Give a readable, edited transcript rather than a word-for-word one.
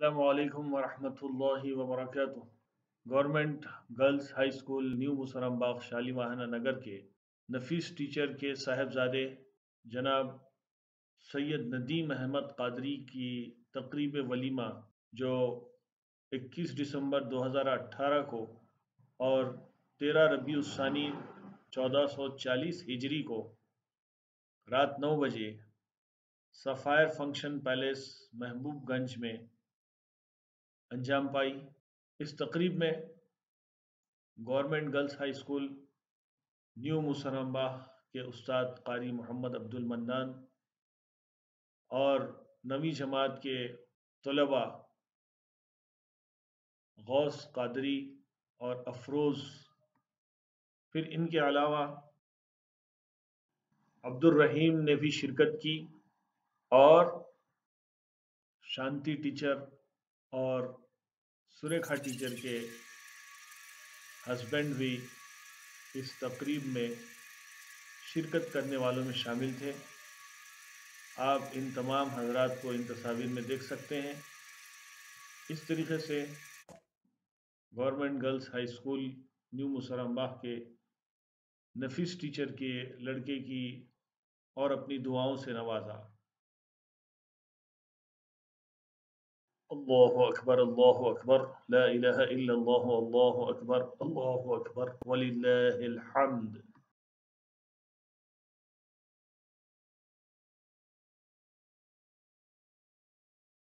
السلام علیکم ورحمۃ اللہ وبرکاتہ۔ Government girls high school new مسرم باغ شالی ماہانہ نگر کے نفیس ٹیچر کے صاحبزادے جناب سید ندیم احمد قادری کی تقریب ولیمہ جو 21 دسمبر 2018 کو اور 13 ربیع الثانی 1440 ہجری کو رات 9 بجے سفائر فنکشن پیلیس محبوب گنج میں انجام پائی۔ اس تقریب میں government girls high school new مسرم باغ کے استاد قاری محمد عبد المنان اور نویں جماعت کے طلباء غوث قادری اور افروز، پھر ان کے علاوہ عبد الرحیم نے بھی شرکت کی اور شانتی ٹیچر اور سریکھا ٹیچر کے ہسبینڈ بھی اس تقریب میں شرکت کرنے والوں میں شامل تھے۔ آپ ان تمام حضرات کو ان تصاویر میں دیکھ سکتے ہیں۔ اس طریقے سے government girls high school new مسرم باغ کے نفیس ٹیچر کے لڑکے کی اور اپنی دعاؤں سے نوازا۔ اللہ اکبر، اللہ اکبر، لا الہ الا اللہ، اللہ اکبر، اللہ اکبر، وللہ الحمد۔